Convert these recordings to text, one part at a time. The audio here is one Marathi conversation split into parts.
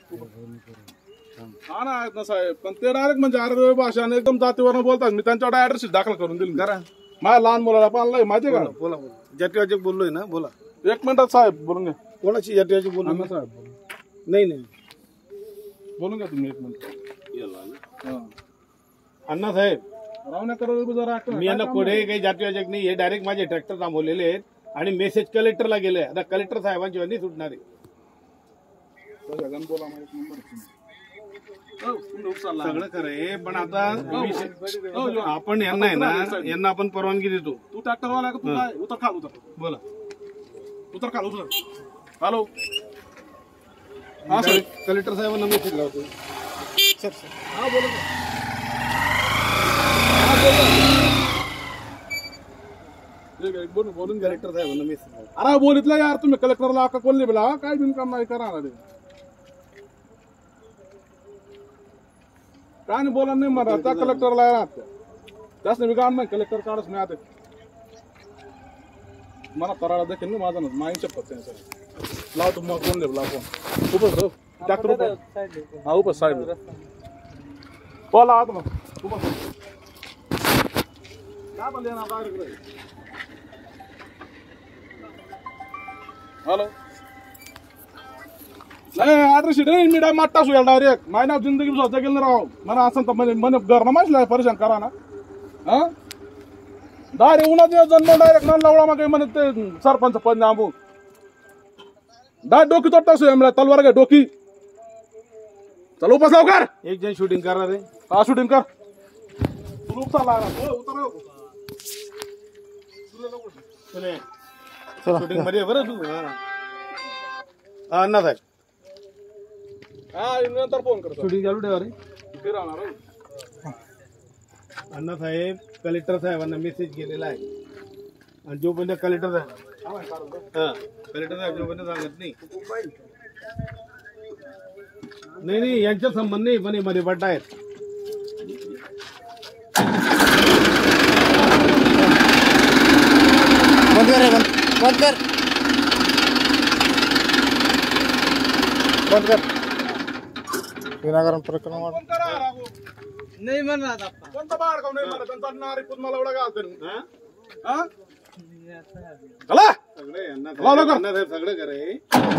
हा ना साहेब, पण ते डायरेक्ट म्हणजे अरे भाषाने एकदम जातीवरून बोलतात. मी त्यांच्याकडे ऍड्रेस दाखल करून दिली करा. माझ्या लहान मुलाला पाळलंय माहिती का. बोला जटिवाचे बोललोय ना, बोला. 1 मिनिटात साहेब बोलून घ्या. कोणाची जटिवाची बोललो अण्णा साहेब नाही बोलून घ्या तुम्ही 1 मिनिट. अण्णा साहेब रावण्याकर जरा मी यांना पुढे काही जातीवाचक नाही, हे डायरेक्ट माझे ट्रॅक्टर थांबवलेले आहेत आणि मेसेज कलेक्टरला गेले. आता कलेक्टर साहेबांची वंदी सुटणार आहे. सगळं खरं आहे, पण आता आपण यांना आहे ना, यांना आपण परवानगी देतो. तू ट्रॅक्टरवाला का तू काय उतर खाल उतर बोला उतर खाल उतर. हॅलो कलेक्टर साहेबांना मेसेज लावतो. हा बोला बोलून कलेक्टर साहेबांना मेसेज लावतो. अरे बोलितलं यार तुम्ही कलेक्टरला का कोल्हे बोला काय बिनकाम नाही करा काय नाही बोला नाही मला त्या कलेक्टरला राहत त्याच नाही काम नाही. कलेक्टर काढच नाही आता मला तराळा देखील ना माझा माईन शपथ त्यांचं लावतो मग कोण लाव फोन उपस ट्रॅक्टर हा उपस साईड बोला आत मग उपस काय बोलले ना डायरेक्ट. हॅलो नाही ऍड्रेस नाही मी माट्टा सुया डायरेक्ट माय नाव जिंदगी स्वतः गेलं राव मला असं तर म्हणजे घर ना माहिती परेशान करा ना. हा डायरेक्ट उन्हात जन्म डायरेक्ट न लावला मग म्हणत ते सरपंच पद आंबू डायरेक्ट डोकी तोडता सुया तलवार घ्या डोकी. चल उपस लवकर. एक जण शूटिंग करणार आहे. हा शूटिंग कर तू उपसा शूटिंग मध्ये बरं तू. हा अण्णा साहेब हा नंतर फोन करतो. शूटिंग चालू ठेवा रे. ते राहणार अण्णा साहेब कलेक्टर साहेबांना मेसेज गेलेला आहे आणि जोपर्यंत कलेक्टर साहेब जोपर्यंत सांगत नाही यांचा संबंध नाही पण मध्ये पड्डा आहेत. बंद कर विनाकारण प्रकरण नाही म्हणणार कोणता बाहेर का नाही मला त्यांचा नारी पुत मला एवढा घालतो सगळं करे.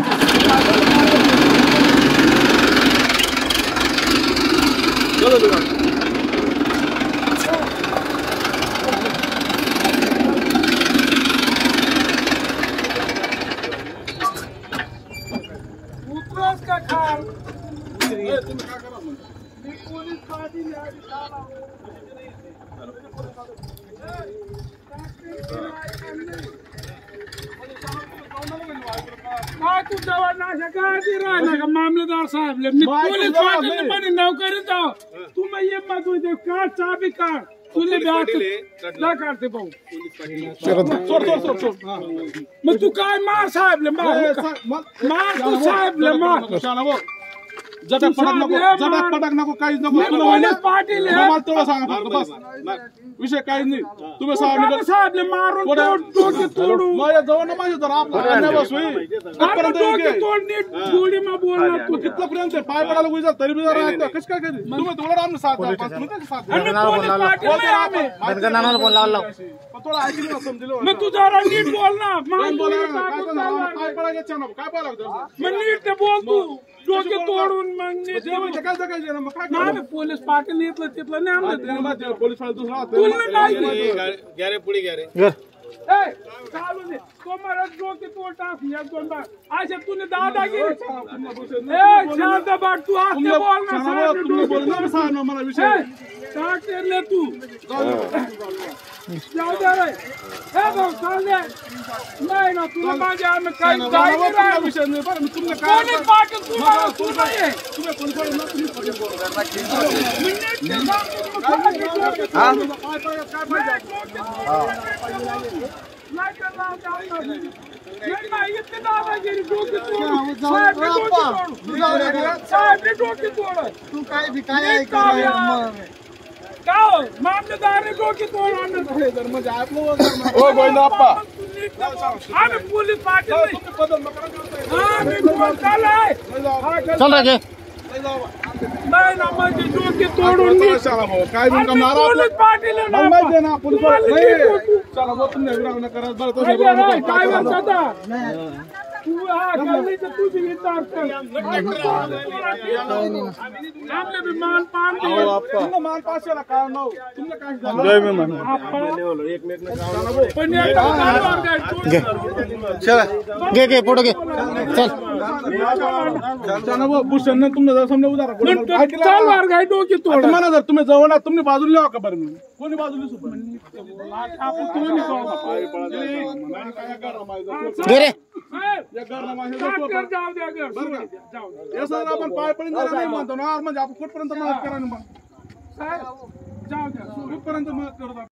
मामलेदार साहब पुलिस पार्टी नौकरी जाओ तुम्हें ये मत काट चाबी काट तुझे काढते भाऊ मग तू काय मार साहेबले मार तू साहेबले मार जटक पटक नको काहीच नको. पाटील तेवढं सांगा बस विषय काहीच नाही. तुम्ही साहेबले मारून तोडू माझ्या जवळ माझ्या जर आपला तोड नीट गोडी मा बोलला तू कितपर्यंत पाय पडायला गुजर तरी बी जरा कसं काय कधी तुम्ही थोडं आम्ही साथ थोडं ऐकलं समजलं मग तू जरा नीट बोल ना काय पडायचं काय पाहिलं मग नीट बोल तू डोके तोडून मग काय जगायचे ना मग काय पोलीस पाटील येतलं तिथलं नाही पोलीस दुसरा घ्या पुढे घ्या रे. चालू दे तुम्हाला डोके तोड टाक या दोन बार अशा तुने दादागिरी शांत बाट तू आते बोल ना मला विषय टाक ले तू जाऊ दे रे हे भाऊ चाल दे नाही ना तुला माझ्या आम्ही काही जायचं विषय नाही बरं मी तुम्ही पोलीस पाटील तुम्हाला तू नाही तुम्ही कोण तू काय भिकाय मामलेदार ने डोके तोड आणलं म्हणजे आपलं गोविंदप्पा आम्ही पोलीस पाटील चल रे नाही ना म्हणजे डोके तोडून नीट. चला भाऊ काय बिन अरे करणार पोलीस आपलं? पाटील आहे ना मला माहिती आहे ना पोलीस मला नाही किती- चला भाऊ तुम्ही विराम न करा बरं तो काय विराम रे, नका. काय म्हणता तू हा गल्लीचं तुझी विचार कर. आपले बी मान पान दिले. तुमनं मान पाचशेला काय नाव तुमनं काय झालं? पण एकदा कालवार काय तोड चल घे पुढे घे चल चला भाऊ भूषण तुमनं जर समजा उदाहरण कोणी मला ऐकलं ना? चालवार काय डोके तोड. आता म्हणा जर तुम्ही जवळ आहात, तुम्ही बाजूला लावा का बरं मी कोणी बाजूला सुपर आपण तुम्ही घे रे जाऊ द्या घर जाऊ द्या. हे सर आपण पाय पडून जरा नाही म्हणतो ना म्हणजे आपण कुठपर्यंत मदत करा ना मग साहेब, जाऊ द्या कुठपर्यंत मदत करतो